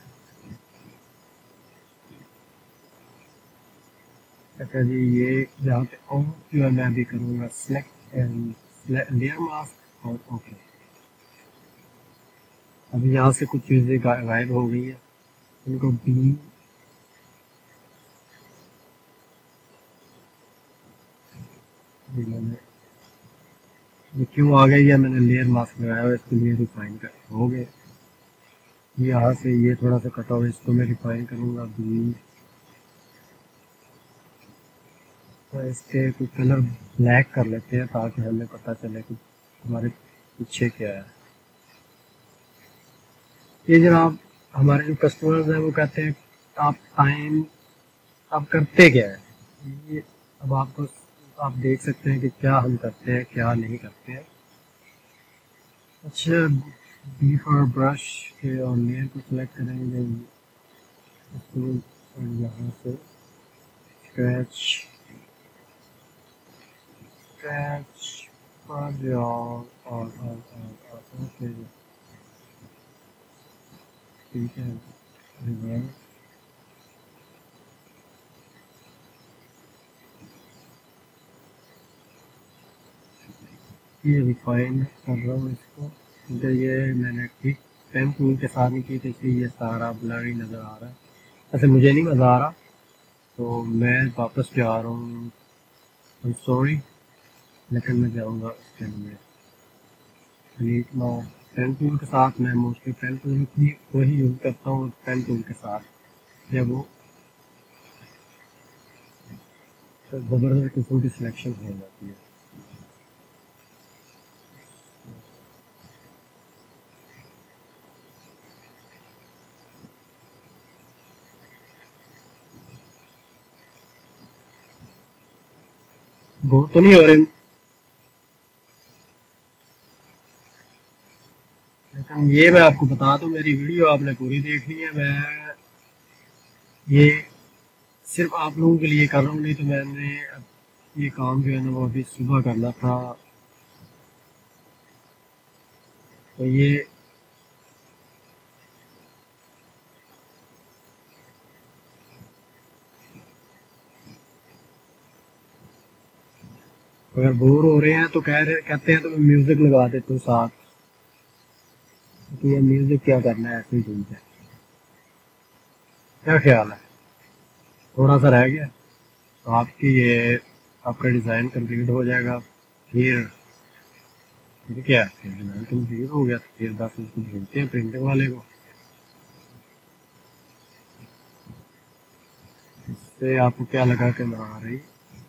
अच्छा जी, ये यहाँ पे और जो है मैं अभी करूँगा सेलेक्ट एंड लेयर मास्क और ओके। अभी यहाँ से कुछ चीज़ें गायब हो गई है, इनको बी मैंने ये क्यों आ गई है, मैंने लेयर मास्क लगाया हुआ इसके लिए रिफाइन कर हो गए। यहाँ से ये थोड़ा सा कटा हुआ इसको मैं रिफाइन करूँगा बी, तो इसके कुछ कलर ब्लैक कर लेते हैं ताकि हमें पता चले कि हमारे पीछे क्या है। ये जनाब हमारे जो कस्टमर्स हैं वो कहते हैं आप टाइम आप करते क्या है, ये अब आपको आप देख सकते हैं कि क्या हम करते हैं क्या नहीं करते हैं। अच्छा, बी फॉर ब्रश के और लेयर को सिलेक्ट करेंगे इसको और यहाँ से स्क्रैच स्क्रैच पर जाओ और और और ओके ठीक है। रिवर्स ये रिफाइन कर रहा हूँ इसको, क्योंकि ये मैंने ठीक पेन टूल के साथ नहीं की थी इसलिए ये सारा ब्लरी नज़र आ रहा है। ऐसे मुझे नहीं मज़ा आ रहा तो मैं वापस जा रहा हूँ, आई एम सॉरी, लेकिन मैं जाऊँगा उसके लिए डिलीट नाउ। पेन टूल के साथ मैं मोस्टली पेन टूल की वही यूज़ करता हूँ, पेन टूल के साथ जब वो ज़बरदस्त किस्म की सिलेक्शन हो जाती है। वो तो नहीं हो रहे, लेकिन ये मैं आपको बता दूं मेरी वीडियो आपने पूरी देखनी है। मैं ये सिर्फ आप लोगों के लिए कर रहा हूँ, नहीं तो मैंने ये काम जो है ना वो अभी सुबह करना था। तो ये अगर बोर हो रहे हैं तो कह रहे कहते हैं तो मैं म्यूजिक लगा देता हूँ साथ, तो ये म्यूजिक क्या करना है, ऐसे ही ठीक है। क्या ख्याल है, थोड़ा सा रह गया तो आपकी ये आपका डिज़ाइन कंप्लीट हो जाएगा। फिर फिर क्या, फिर डिज़ाइन कंप्लीट हो गया तो फिर बस उसको भेजते हैं प्रिंटिंग वाले को। इससे आपको क्या लगा कि ना आ रही।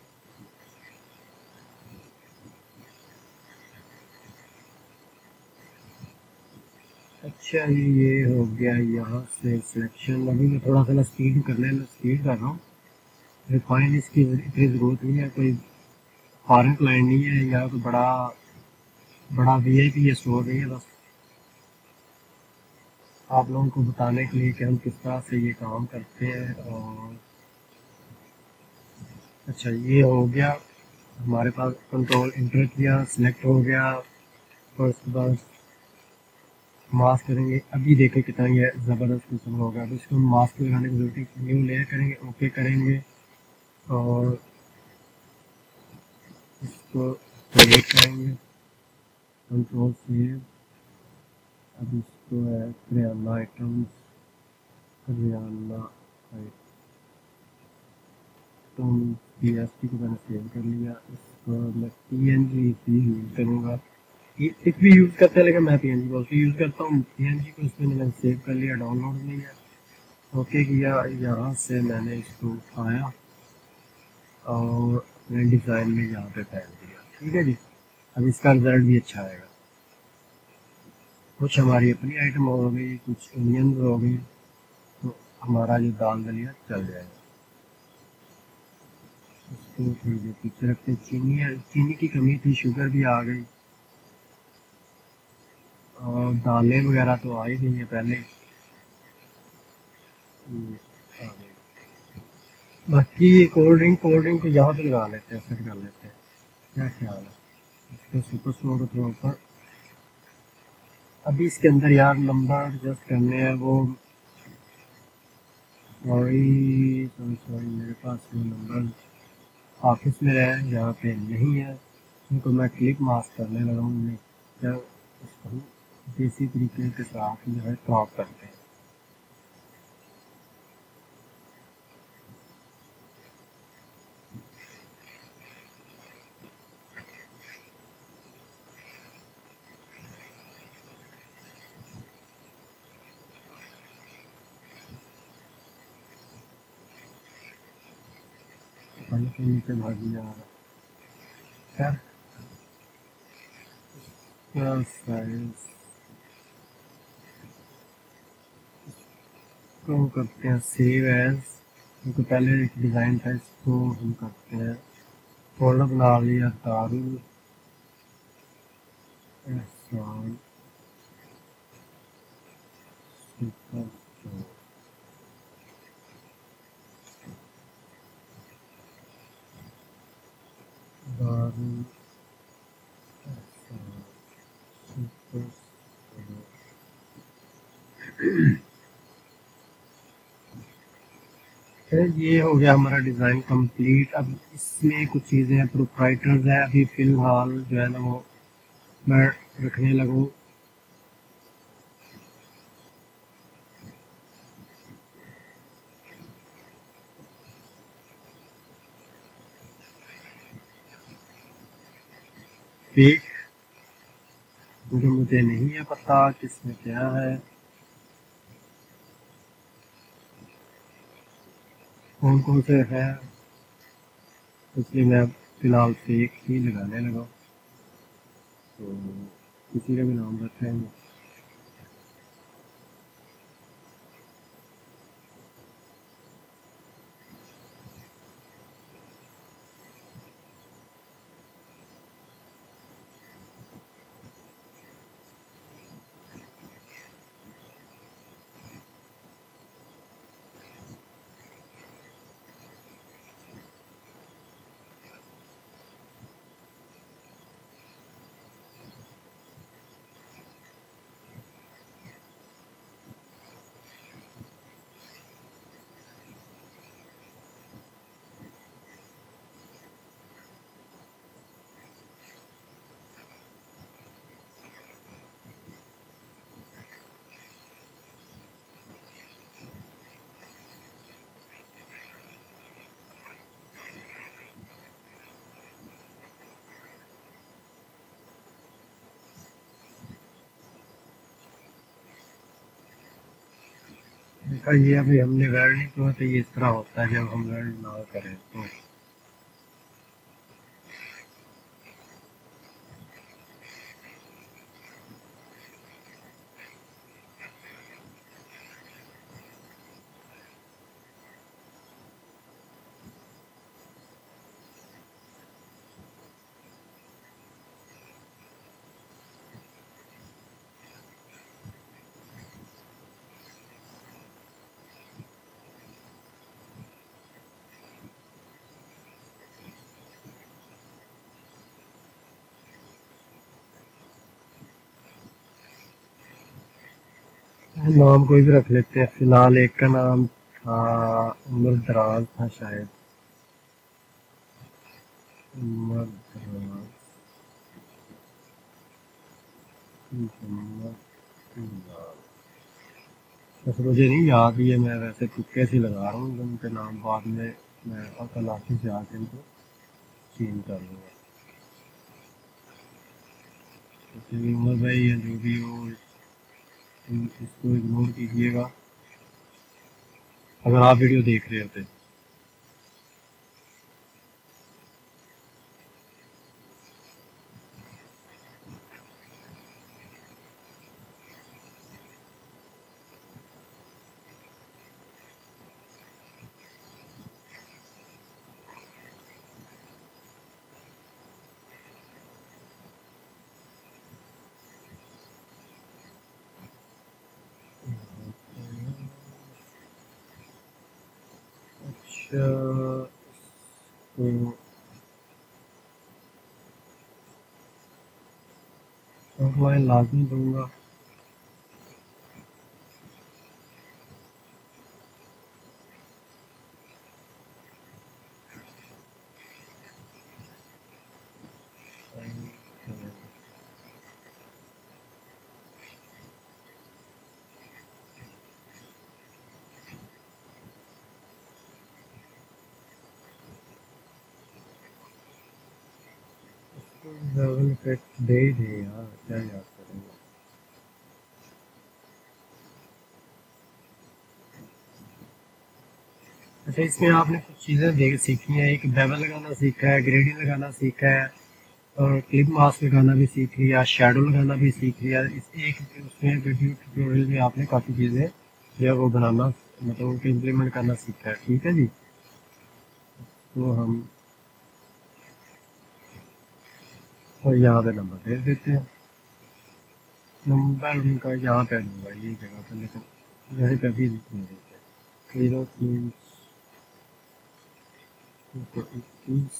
अच्छा जी, ये हो गया यहाँ से सिलेक्शन। अभी मैं थोड़ा सा ना स्पीड करना है, मैं स्पीड कर रहा हूँ। रिफाइन इसकी इतनी ज़रूरत नहीं है, कोई फॉरेन क्लाइंट नहीं है या कोई बड़ा बड़ा वी आई पी स्टोर नहीं है, बस आप लोगों को बताने के लिए कि हम किस तरह से ये काम करते हैं। और अच्छा, ये हो गया हमारे पास, कंट्रोल इंटर किया, सिलेक्ट हो गया और उसके बाद मास्क करेंगे। अभी देखें कितना ये ज़बरदस्त किस्म होगा। तो इसको मास्क लगाने की जरूरत है, न्यू लेयर करेंगे, ओके करेंगे और इसको क्रिएट करेंगे, कंट्रोल सेव। अब इसको है kirana items, kirana item P S T को मैंने सेव कर लिया। इसको मैं पी एन जी यूज़ करूँगा, इस भी यूज़ करते हैं लेकिन मैं पी एन जी को यूज़ करता हूँ। पी एन जी को इसमें मैंने सेव कर लिया, डाउनलोड नहीं है, ओके किया। यहाँ से मैंने इसको उठाया और अपने डिज़ाइन में यहाँ पे फैल दिया, ठीक है जी। अब इसका रिजल्ट भी अच्छा आएगा। कुछ हमारी अपनी आइटम हो गई, कुछ इंडियन हो गई, तो हमारा जो दाल दलिया चल जाएगा। इसको थोड़ी देर पीछे रखते, चीनी चीनी की कमी थी, शुगर भी आ गई और दालें वगैरह तो आ ही गई हैं पहले। आ गई। बाकी कोल्ड ड्रिंक कोल्ड ड्रिंक को यहाँ पे लगा लेते हैं, सेट कर लेते हैं, क्या ख्याल है। इसको सुपर स्लो को थोड़ा ऊपर अभी इसके अंदर यार नंबर एडजस्ट करने हैं, वो सॉरी सॉरी सॉरी मेरे पास वो नंबर ऑफिस में रहे, यहाँ पे नहीं है। उनको मैं क्लिक मास्क करने लगा हूँ, नहीं क्या इसको हम देसी तरीके के साथ जो है क्रॉप करते हैं। पानी के नीचे भागी जा रहा है क्या साइज को करते हैं सेव एज, क्योंकि पहले एक डिज़ाइन था, इसको हम करते हैं फोल्डर बना लिया दारुल एहसान सुपर स्टोर। दारुल एहसान सुपर स्टोर। फिर ये हो गया हमारा डिज़ाइन कंप्लीट। अब इसमें कुछ चीज़ें प्रोप्राइटर्स है, अभी फ़िलहाल जो है ना वो मैं रखने लगूँ। फेक, क्योंकि मुझे नहीं है पता किसमें क्या है, कौन कौन से है, इसलिए मैं फ़िलहाल फेक ही लगाने लगा। तो किसी का भी नाम रखेंगे। देखा ये अभी हमने वेल्ड नहीं किया, तो ये इस तरह होता है जब हम वेल्ड ना करें तो। नाम कोई भी रख लेते हैं, फिलहाल एक का नाम था उमर दराज था शायद, उमर दराज मोहम्मद इमरान। वैसे मुझे नहीं याद, ये मैं वैसे तुक्के से लगा रहा हूँ, उनके नाम बाद में मैं अकल आती से आके इनको चेंज कर लूँगा। जैसे उमर भाई या जो भी हो, इसको इग्नोर कीजिएगा अगर आप वीडियो देख रहे होते। अच्छा, तो लाजमी दूंगा। लेवल इफेक्ट दे ही दे यार, क्या याद करेंगे। अच्छा, इसमें आपने कुछ चीज़ें देख सीखी हैं, एक बेवल लगाना सीखा है, ग्रेडिंग लगाना सीखा है, और क्लिप मास्क लगाना भी सीख लिया, शैडो लगाना भी सीख लिया। इस एक उसमें वीडियो ट्यूटोरियल में आपने काफ़ी चीज़ें जो है वो बनाना, मतलब उनको इम्प्लीमेंट करना सीखा है। ठीक है जी, तो हम और यहाँ पे नंबर दे देते हैं। नंबर उनका यहाँ पे दूंगा, ये जगह पर, लेकिन यहीं पे भी नहीं देते। जीरो तीन सौ इक्कीस,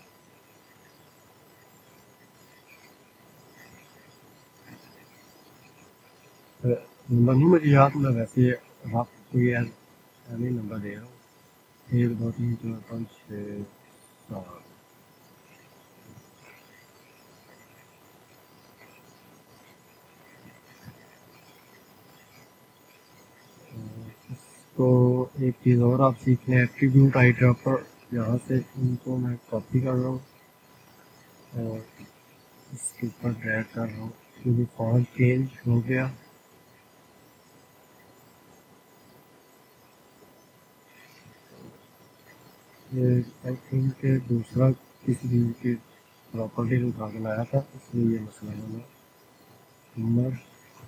नंबर नहीं मुझे याद, मैं वैसे आपको ये नहीं नंबर दे रहा हूँ। एक दो तीन चार पाँच छः सात। तो एक चीज़ और आप सीख लें, एट्रीब्यूट आई ड्रॉपर, यहाँ से इनको मैं कॉपी कर रहा हूँ और इसके ऊपर ड्रैग कर रहा हूँ, क्योंकि फॉन्ट चेंज हो गया। ये आई थिंक दूसरा किसी चीज़ की प्रॉपर्टी उठा के लाया था, इसलिए ये मसला है। नंबर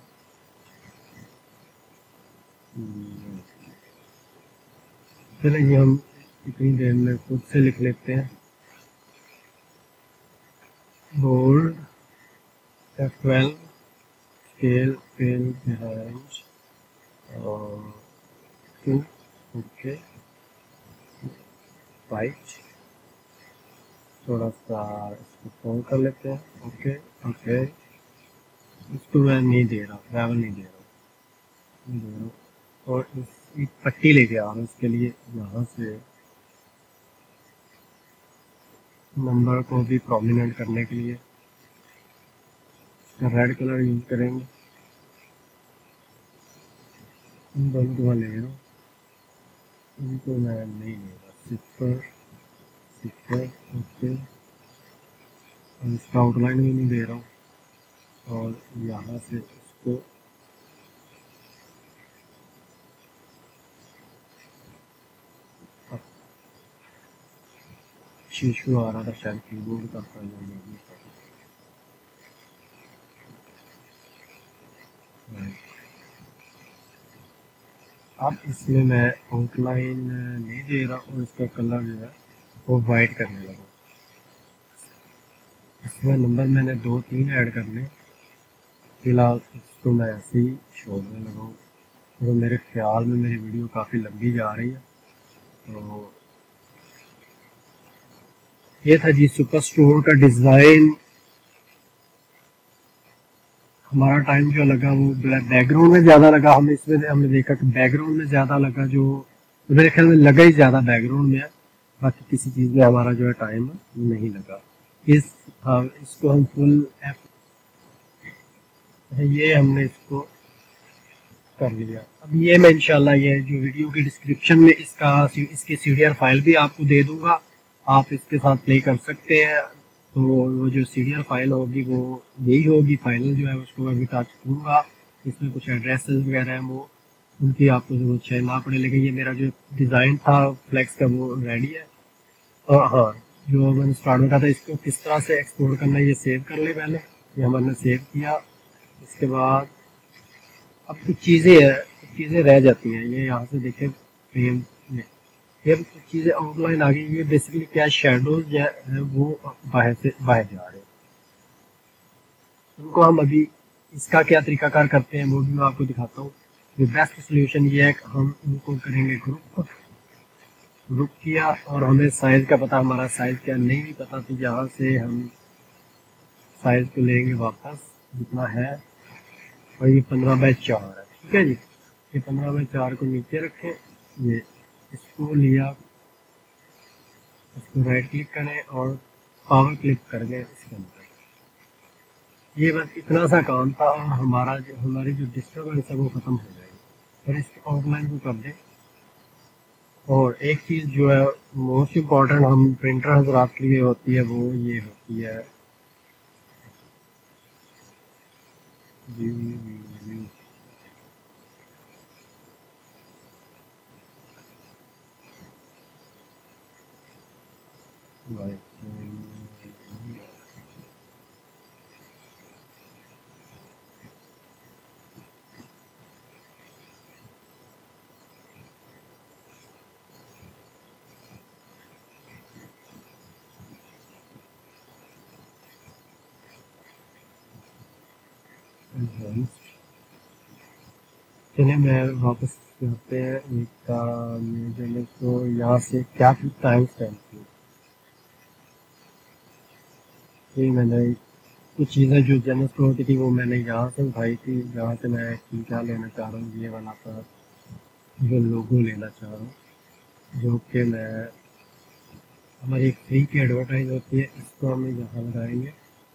चलिए हम इतनी देर में खुद से लिख लेते हैं। Bold F twelve, scale pale behind और टू, ओके, वाइट, थोड़ा सा इसको फोल्ड कर लेते हैं। ओके ओके, इसको मैं नहीं दे रहा, ट्रैवल नहीं दे रहा नहीं दे रहा और इस एक पट्टी लेके आ रहा हूँ इसके लिए, यहाँ से नंबर को भी प्रोमिनेंट करने के लिए रेड कलर यूज करेंगे। इन दोनों को ले रहा हूँ, इनको मैं नहीं ले रहा, सिपर सिपर ओके, और इसका आउटलाइन भी नहीं दे रहा हूँ, और यहाँ से इसको इशू आ रहा था शायद कीबोर्ड का प्रॉब्लम। अब इसमें मैं आउटलाइन नहीं दे रहा और इसका कलर जो है वो वाइट करने लगा। इसमें नंबर मैंने दो तीन ऐड करने, फिलहाल इसको मैं ऐसे ही छोड़ने लगा हूँ। तो मेरे ख्याल में मेरी वीडियो काफ़ी लंबी जा रही है। तो ये था जी सुपर स्टोर का डिज़ाइन। हमारा टाइम जो लगा वो बैकग्राउंड में ज़्यादा लगा, हमें इसमें हमने देखा कि बैकग्राउंड में ज़्यादा लगा, जो तो मेरे ख्याल में लगा ही ज़्यादा बैकग्राउंड में है, बाकी किसी चीज़ में हमारा जो है टाइम नहीं लगा। इस हाँ, इसको हम फुल एफ, ये हमने इसको कर लिया। अब ये मैं इंशाल्लाह ये जो वीडियो के डिस्क्रिप्शन में इसका इसकी सीडीआर फाइल भी आपको दे दूंगा, आप इसके साथ प्ले कर सकते हैं। तो वो जो सीडीआर फाइल होगी वो यही होगी, फाइनल जो है उसको मैं भी टच करूँगा। इसमें कुछ एड्रेसेस वगैरह हैं, वो उनकी आपको जरूरत शायद ना पड़े, लेकिन ये मेरा जो डिज़ाइन था फ्लेक्स का वो रेडी है। और हाँ, जो मैंने स्टार्ट में कहा था इसको किस तरह से एक्सपोर्ट करना है, ये सेव कर ले पहले, ये हमने सेव किया। इसके बाद अब कुछ चीज़ें हैं, कुछ चीज़ें रह जाती हैं, ये यहाँ से देखें फ्रेम में ये कुछ चीज़ें आउटलाइन आ गई। ये बेसिकली क्या शेडोज जो है वो बाहर से बाहर जा रहे हैं, उनको हम अभी इसका क्या तरीकाकार करते हैं वो भी मैं आपको दिखाता हूँ। जो बेस्ट सोल्यूशन ये है कि हम इनको करेंगे ग्रुप, ग्रुप किया और हमें साइज़ का पता, हमारा साइज़ क्या नहीं भी पता, तो यहाँ से हम साइज़ को लेंगे वापस जितना है, और ये पंद्रह बाई चार है। ठीक है जी, ये पंद्रह बाई चार को नीचे रखें, ये इसको लिया, इसको राइट क्लिक करें और पावर क्लिक कर दें इसके अंदर। ये बस इतना सा काम था और हमारा जो हमारी जो डिस्टर्बेंस है वो ख़त्म हो जाएगी। और इसको आउटलाइन को कर दें। और एक चीज़ जो है मोस्ट इम्पॉर्टेंट हम प्रिंटर हजरात के लिए होती है, वो ये होती है व्यू व्यू व्यू चलिए मैं वापस यहाँ पे एक मेरे तो यहाँ से क्या टाइम स्टैम्प की ये मैंने कुछ चीज़ें जो जनरल स्टोर की थी वो मैंने यहाँ से उठाई थी, जहाँ से मैं क्या लेना चाह रहा हूँ, ये वाला था जो लोगो लेना चाह रहा हूँ, जो कि मैं हमारी एक फ्री की एडवर्टाइज होती है, इसको हम यहाँ लगाएंगे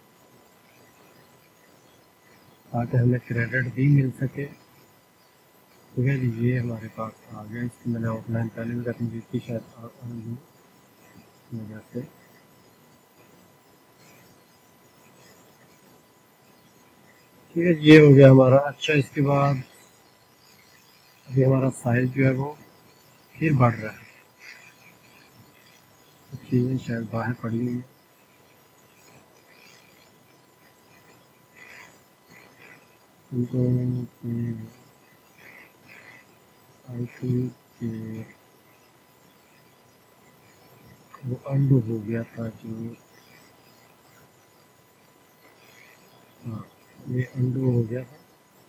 ताकि हमें क्रेडिट भी मिल सके। ठीक है जी, ये हमारे पास आ गया। इसकी मैंने ऑफलाइन पहले भी रखनी दी थी शायद वजह से। ठीक है, ये हो गया हमारा। अच्छा, इसके बाद अभी हमारा साइज जो है वो फिर बढ़ रहा है, चीज़ें शायद बाहर पड़ी हुई है। आई थिंक वो अंडू हो गया था जो, हाँ ये अंडू हो गया था।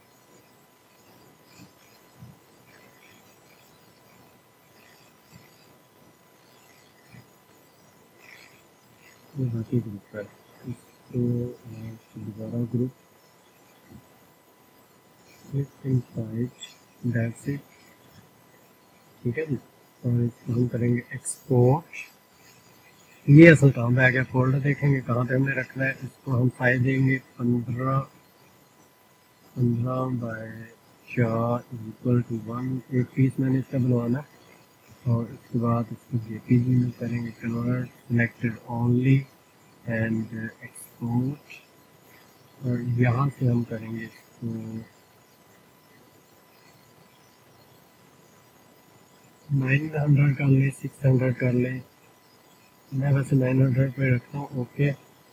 ये बाकी ग्रुप है, इसको दोबारा ग्रुप दैट्स इट। ठीक है जी, और इसको हम करेंगे एक्सपोर्ट। ये असल काम है, क्या फोल्डर देखेंगे कहाँ पे हमने रखना है। इसको हम साइज देंगे पंद्रह पंद्रह बाय चार इक्वल टू वन। एक पीस मैंने इसका बनवाना है और इसके बाद इसको जेपीजी में करेंगे convert, selected only and export. और यहाँ से हम करेंगे इसको नाइन हंड्रेड कर ले, सिक्स हंड्रेड कर ले, मैं वैसे नाइन हंड्रेड पे रखता हूँ। ओके,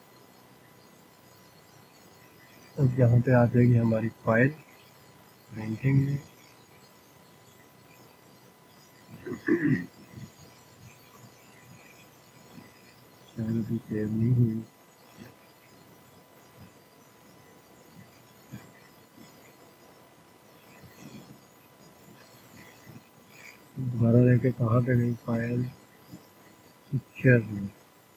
अब यहाँ पे आ जाएगी हमारी फाइल प्रिंटिंग में। शायद अभी सेव नहीं हुई। दोबारा लेके कहाँ पे गई फाइल, पिक्चर में,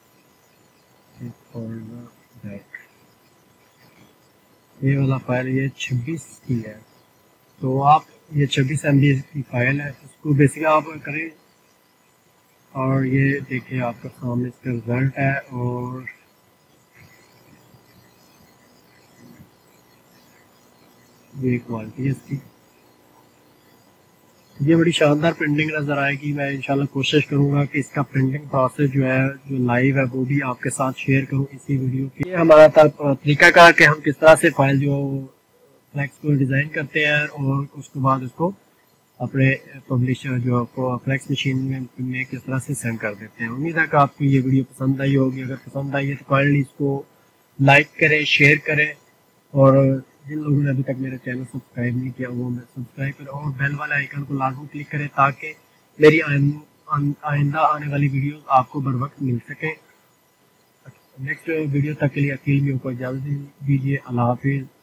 ये वाला फाइल ये छब्बीस की है। तो आप ये छब्बीस एम बी की फाइल है, इसको बेसिकली आप करें और ये देखिए आपका सामने इसका रिजल्ट है। और ये क्वालिटी है इसकी, ये बड़ी शानदार प्रिंटिंग नज़र आएगी। मैं इंशाल्लाह कोशिश करूंगा कि इसका प्रिंटिंग प्रोसेस जो है, जो लाइव है, वो भी आपके साथ शेयर करूं इसी वीडियो के। ये हमारा था तरीका का कि हम किस तरह से फाइल जो फ्लैक्स को डिज़ाइन करते हैं और उसके बाद उसको अपने पब्लिशर जो फ्लैक्स मशीन में, में किस तरह से सेंड कर देते हैं। उम्मीद है कि आपको ये वीडियो पसंद आई होगी। अगर पसंद आई है तो काइंडली इसको लाइक करें, शेयर करें, और जिन लोगों ने अभी तक मेरा चैनल सब्सक्राइब नहीं किया वो मैं सब्सक्राइब करें और बेल वाले आइकन को लाजमी क्लिक करें ताकि मेरी आइंदा आने वाली वीडियोस आपको बर वक्त मिल सकें। नेक्स्ट वीडियो तक के लिए अकील में ऊपर इजाज़त दीजिए। अल्लाह हाफिज़।